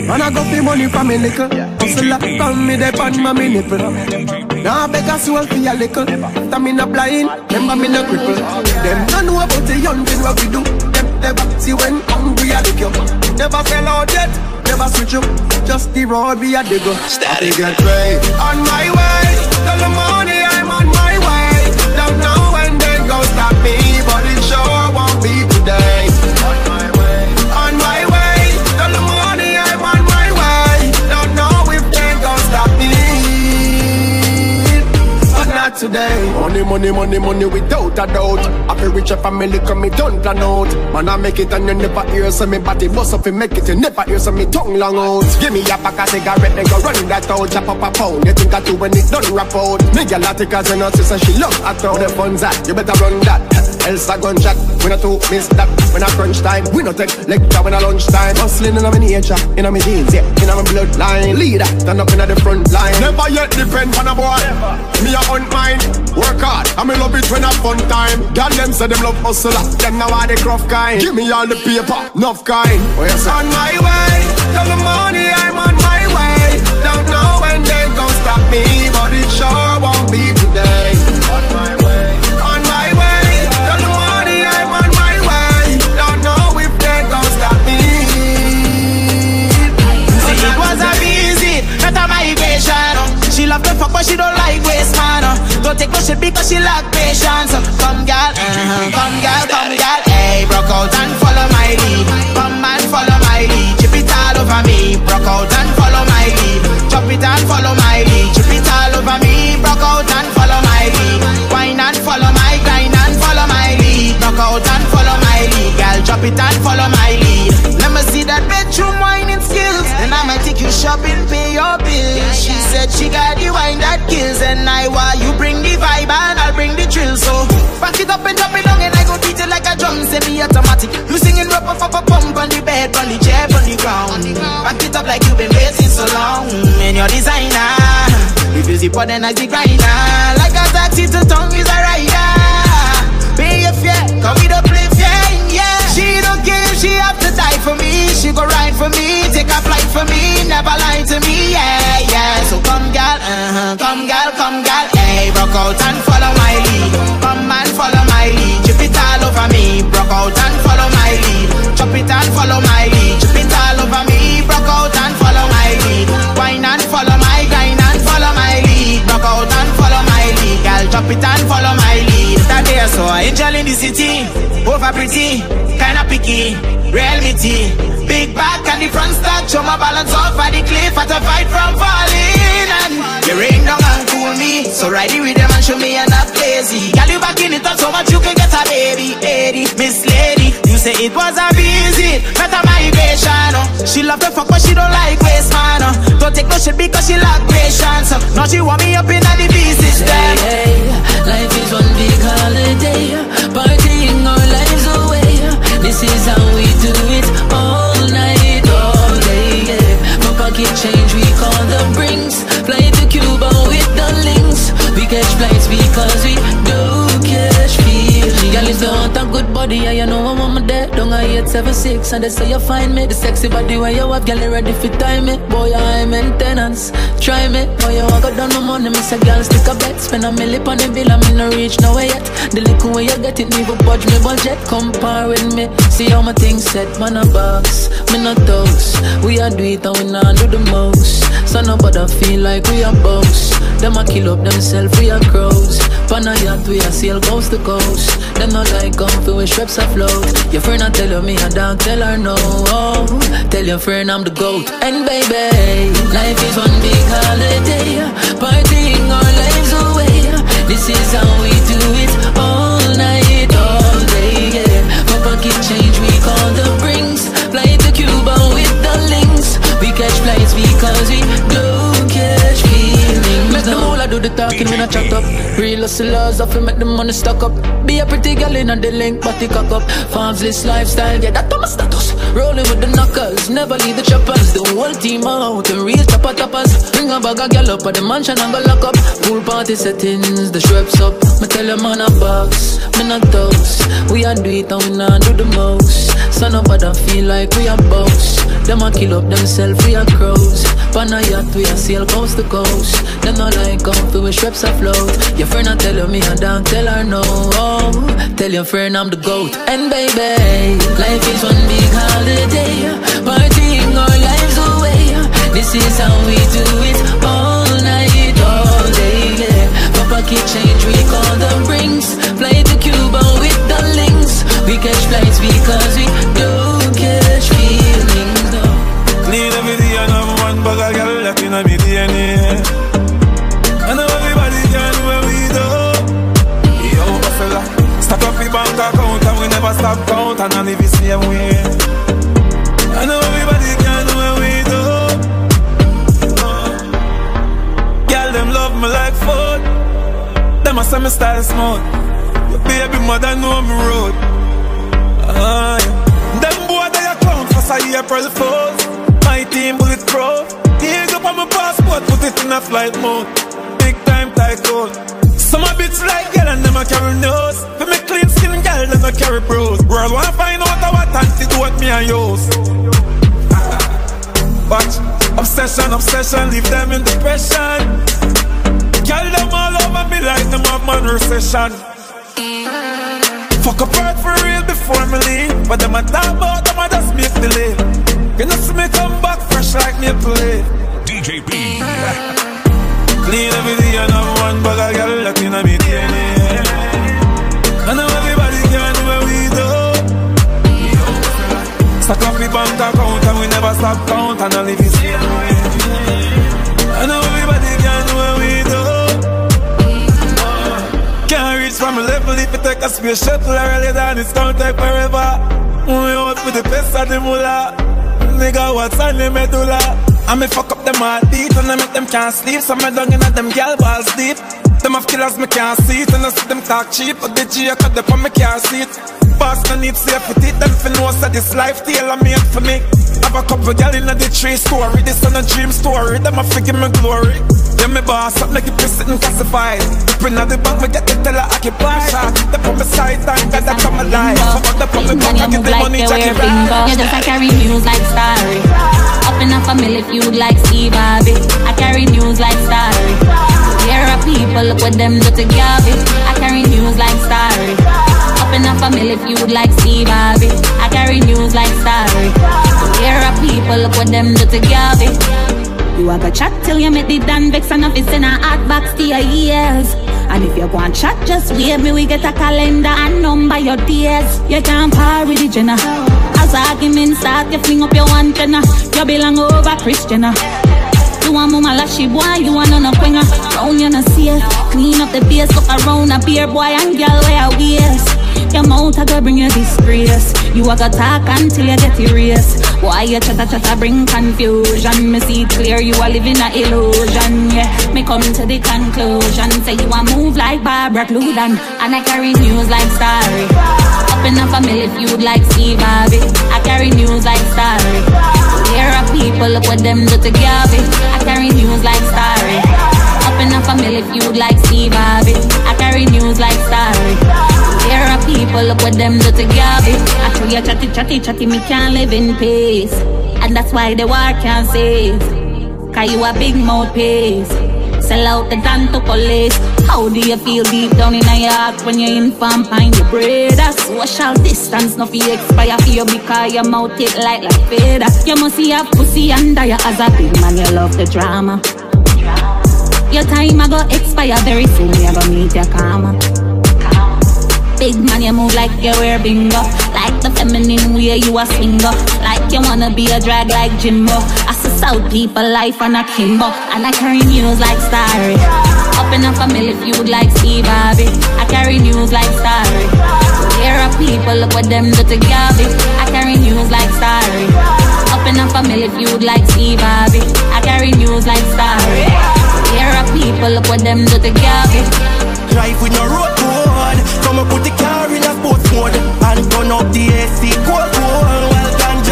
Man, I go for money for me little. Hustle up from me, they pan my nipple. Now I beg a soul for a little. After me not blind, remember me not cripple. Them don't know about the young thing what we do. Them never see when hungry I look you. Never fell out yet, never switch up. Just the road we a dig up. Static get paid. On my way, till the morning I'm on my way. Don't know when they gon' stop me, but it sure won't be today. On my way, on my way, till the morning I'm on my way. Don't know if they gon' stop me, but not today. Money, money, money, money without a doubt. Happy rich family come me don't plan out. Man I make it and you never hear so me body bust up and make it. You never hear so me tongue long out. Give me a pack of cigarette, they go run that out. Chop up a pound, you think I do when it done rap out. Me girl a take as you know, sister she love at all. The fun's at, you better run that. Else I gun chat, we not too miss that. When I crunch time, we not take lecture when I lunch time. Hustling in my nature, in my jeans, yeah, in my bloodline. Leader, stand up in the front line. Never yet depend on a boy. Me a hunt mine, work hard, I me love it when I fun time. God them say them love hustler, them now are the gruff kind. Give me all the paper, enough kind. On my way, till the morning I'm on my way. Don't know when they gon' stop me, but it sure won't be today. On my way, on my way, till the morning I'm on my way. Don't know if they gon' stop me. See, it was a visit, not a migration. She love the fuck but she don't like waste man. Don't take no shit because she lack patience. Come girl, come girl, come girl. Hey, broke out and follow my lead. Come and follow my lead. Chip it all over me. Broke out and follow my lead. Chop it and follow my lead. Chip it all over me. Broke out and follow my lead. Wine and follow my grind and follow my lead. Broke out and follow my lead. Girl, chop it and follow my lead. Let me see that bedroom whining skills. And I might take you shopping, pay your bills. She said she got the wine that kills. And I want you bring the vibe and I'll bring the thrill. So back it up and drop it down and I go beat it like a drum. Semi-automatic. You singing rap up a pump on the bed, on the chair, on the ground. Back it up like you've been waiting so long. And your designer, if you zip then I the grinder. Like a taxi to tongue is a rider. Pay your fare, come with a play fare, yeah. She don't care if she have to die for me. She go ride for me, take a flight for me. Never lie to me, yeah, yeah. So come girl, come girl, come girl. Hey, broke out and follow my lead. Come and follow my lead. Chip it all over me. Broke out and follow my lead. Chop it and follow my lead. Chip it all over me. Broke out and follow my lead. Wine and follow my grind and follow my lead. Broke out and follow my lead. Girl, chop it and follow my lead. That day I saw an angel in the city. Over pretty, kinda picky, real meaty. Big back and the front stack, show my balance off at the cliff at a fight from falling. And you rain down and cool me, so ride it with them and show me you're not lazy. Girl, you back in it up so much you can get a baby, lady, Miss Lady. You say it was a visit, not a migration. She love the fuck but she don't like waste man. Don't take no shit because she lack patience. Now she want me up in the B system. Hey, life is one big holiday, partying our lives away. This is how we do it all night, all day, yeah. No pocket change, we call the brings. Fly to Cuba with the links. We catch flights because we do catch feelings. Girl, if you want a good body, yeah, you know I'm on my dead. Don't I 876 and they say you find me. The sexy body where you have, girl, you ready for time it. Boy, I'm maintenance, try me. Boy, you want go down no money, miss a girl, stick a bet. Spend a million on the bill, I'm in no reach nowhere yet. The little way you get it, me go budge me budget. Compare with me, see how my things set. Man a box, me not dogs. We a do it and we not do the most. So nobody feel like we a boss. Them a kill up themselves, we a crows. Pan a yacht, we a sail coast to coast. Them not like comfy with strips afloat. Your friend a tell you me a dog, tell her no. Oh, tell your friend I'm the GOAT. And baby, life is one big holiday, partying our lives away. This is how we do it all night, all day, yeah. For pocket change we call the brings. Fly to Cuba with the links. We catch flights because we do catch feelings. Make the whole I do the talking when I chat up. Real hustlers off make the money stock up. Be a pretty girl in the link, but the cock up. Farms list lifestyle, yeah, that's my status. Rolling with the knuckles, never leave the choppers. The whole team out and real toppers. Bring a bag of gal up at the mansion and go lock up. Pool party settings, the Schweppes up. Me tell them man a box, me not toast. We a do it and we not do the most. So nobody feel like we a boss. Them a kill up themselves, we a crows. Pan a yacht, we a sail coast to coast. Them not like comfy with Schweppes afloat. Your friend a tell you me a don't tell her no. Tell your friend I'm the GOAT. And baby, life is one big holiday. Partying our lives away. This is how we do it all night, all day, yeah. For pocket change we call the rings. Fly to Cuba with the links. We catch flights because we don't catch feelings, no. Clean every day and have one bag of girl that in my DNA. I know everybody can do what we do. Yo, fella, stack up the bank account and we never stop count and I live the same way. I know everybody can do what we do. Girl, them love me like food. Them a say me style smooth. Your baby mother know me road. Them boy they a clown for say April Fools. My team bulletproof. Dig up on my passport, put it in a flight mode. Big time tycoon. Some a bitch like girl and them a carry nose. For me clean skin girl, them a carry bros. World wanna find out what antidote me and use. Watch, obsession, leave them in depression. Girl them all over me like them have man recession. Fuck apart for real before me leave. But them a talk about them a just make delay. You know see me come back fresh like me play. DJ B. Clean every day and have one bag of girl that in my DNA. I know everybody can do what we do. Stack up the bank account and we never stop count and I live the same way. I know everybody can do what we do. Can't reach from a level if you take a space shuttle earlier than it's gonna take forever. We out with the best of the moolah. Nigga, what's on the medulla? I me fuck up them all deep and I make them can't sleep. So me down in at them gal balls deep. Them have killers me can't see it and I see them talk cheap. But the G I cut them on me can't see it. Boston need safety, them for know that this life tailor-made for me. Have a couple gal in the tree story. This on a dream story, them a forgive me glory. Yeah, me boss up, make it press it and classified. Dip in the bank, me get the teller occupied. They put me side time, got that from my life. They put me back, I get the money, Jackie Brown. You just a carry news like Starry. Up in a family feud like Steve Harvey. I carry news like Starry. Here are people, look what them do to Gabby. I carry news like Starry. Up in a family feud like Steve Harvey. I carry news like Starry. Here are people, look what them do to Gabby. You a go chat till you make the Dan vex and office in a hot box to your ears. And if you go and chat, just wait me, we get a calendar and number your tears. You can't par with the Jenna. As argument start, you fling up your antenna. You belong over Christiana. You want mama lashy boy, you want no quinger. Round you no see it. Clean up the base, look around a beer boy and girl wear a waist. Your mouth a go bring you disgrace. You a go talk until you get erased. Why you chatter bring confusion? Me see it clear you are living a illusion. Yeah, me come to the conclusion. Say you a move like Barbara Cludan. And I carry news like Starry. Up in a family feud like Steve Harvey. I carry news like Starry. Here are people, look what them do to Gabby. I carry news like Starry. Up in a family feud like Steve Harvey. I carry news like Starry. Here are people, look what them do to Gabby. I tell you chatty, me can't live in peace. And that's why the war can't save. Cause you a big mouthpiece. Sell out the gun to police. How do you feel deep down in your heart when you're in farm pine your breeder? Social distance, no fee expire for you because your mouth it like feather. You must see a pussy under you as a big man, you love the drama. Your time a go expire very soon, you gonna meet your karma. Big man, you move like you wear bingo. Like the feminine way you a swinger. Like you wanna be a drag like Jimbo. I see South people life on a Kimbo. And I carry news like Starry. Up in a family feud like Steve Harvey. I carry news like Starry. Here are people, look what them do to Gabby. I carry news like Starry. Up in a family feud like Steve Harvey. I carry news like Starry. Here are people, look what them do to Gabby. Drive with no road code. Come and put the car in a sports mode and turn up the AC cold. Well, ganja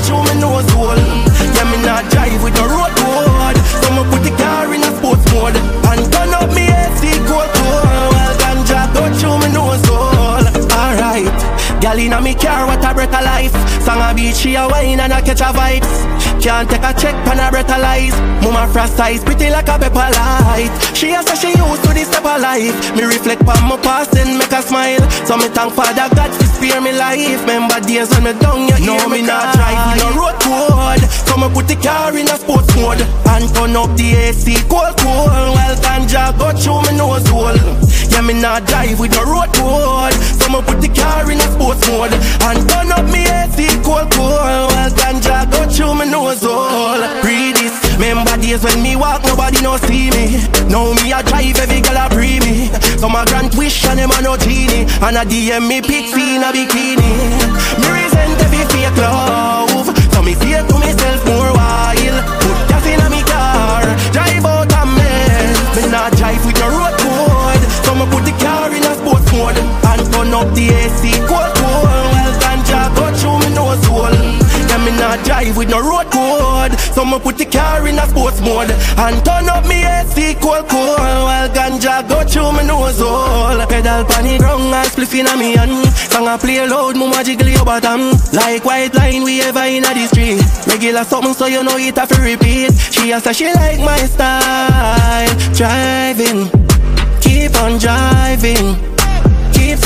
through me nose hole. Yeah, me not drive with no road code. So me put the car in a sports mode and turn up me AC cold cold. Well, ganja go through me nose hole. Alright, girl inna me car, what a breath of life. Song a beat, she a wine and a catch a vibes. Can't take a check pan a breath of lies. Mama frost eyes, pretty like a pepper light. She a say she used to this type of life. Me reflect on my past and make her smile. So me thank Father God to spare me life. Remember days when me down, you hear me not drive with no road code. So me put the car in a sports mode and turn up the AC cold cold. Well, ganja go through me nose hole. Yeah, me not drive with no road code. So me put the car in a sports mode and turn up me AC cold cold. Well, ganja go through me nose hole. Read this. Remember days when me walk, nobody no see me. Now me a drive, every girl a pre me. So my grant wish and them a no genie. And a DM me pixie in a bikini. Me resent every fake love. So me say to myself more while. Put gas in a me car, drive out a mess. Me not drive with no road code. So me put the car in a sports mode and turn up the AC cold cold. Well, ganja go through me nose hole. Yeah, me not drive with no road code. So me put the car in a sports mode and turn up me AC cold cold. Well, ganja go through me nose hole. Pedal pan the ground and spliff inna me hand. Song a play loud, mama jiggle your bottom. Like white line we ever inna the street. Regular something so you know it have to repeat. She a say she like my style. Driving, keep on driving, keep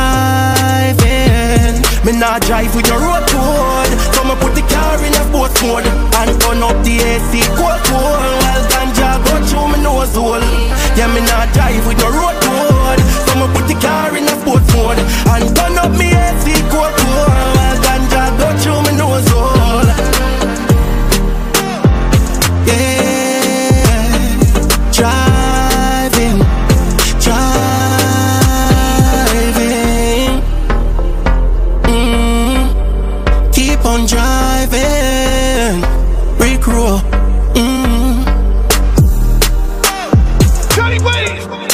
surviving. Me not drive with no road code. So me put the car in a sports mode and turn up the AC cold cold. Well, ganja go through me nose hole. Yeah, me not drive with no road code. So me put the car in a sports mode and turn up me AC cold cold. Well, ganja go through me nose hole. Yeah, driving. Keep on driving, Rick Roll. Johnny Wayne.